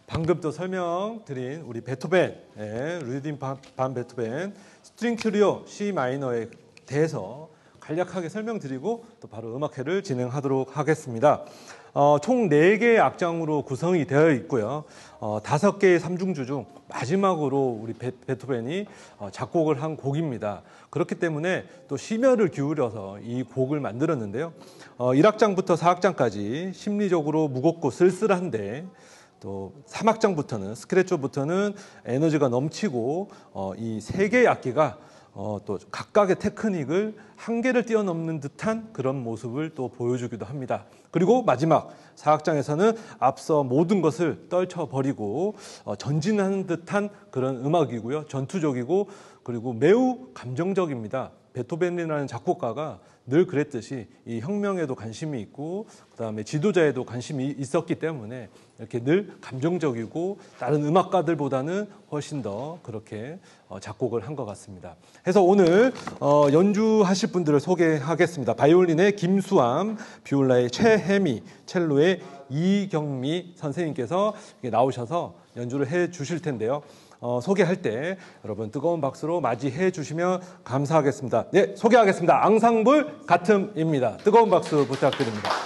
방금 또 설명드린 우리 베토벤, 루디딩 반 베토벤 스트링 트리오 C 마이너에 대해서 간략하게 설명드리고 또 바로 음악회를 진행하도록 하겠습니다. 총 4개의 악장으로 구성이 되어 있고요. 5개의 삼중주 중 마지막으로 우리 베토벤이 작곡을 한 곡입니다. 그렇기 때문에 또 심혈을 기울여서 이 곡을 만들었는데요. 1악장부터 4악장까지 심리적으로 무겁고 쓸쓸한데 또 3악장부터는 스크래쳐부터는 에너지가 넘치고 이 3개의 악기가 또 각각의 테크닉을 한계를 뛰어넘는 듯한 그런 모습을 또 보여주기도 합니다. 그리고 마지막 4악장에서는 앞서 모든 것을 떨쳐버리고 전진하는 듯한 그런 음악이고요. 전투적이고 그리고 매우 감정적입니다. 베토벤이라는 작곡가가 늘 그랬듯이 이 혁명에도 관심이 있고 그다음에 지도자에도 관심이 있었기 때문에 이렇게 늘 감정적이고 다른 음악가들보다는 훨씬 더 그렇게 작곡을 한 것 같습니다. 해서 오늘 연주하실 분들을 소개하겠습니다. 바이올린의 김수암, 비올라의 최혜미, 첼로의 이경미 선생님께서 나오셔서 연주를 해 주실 텐데요. 소개할 때 여러분 뜨거운 박수로 맞이해 주시면 감사하겠습니다. 네, 소개하겠습니다. 앙상블 가틈입니다. 뜨거운 박수 부탁드립니다.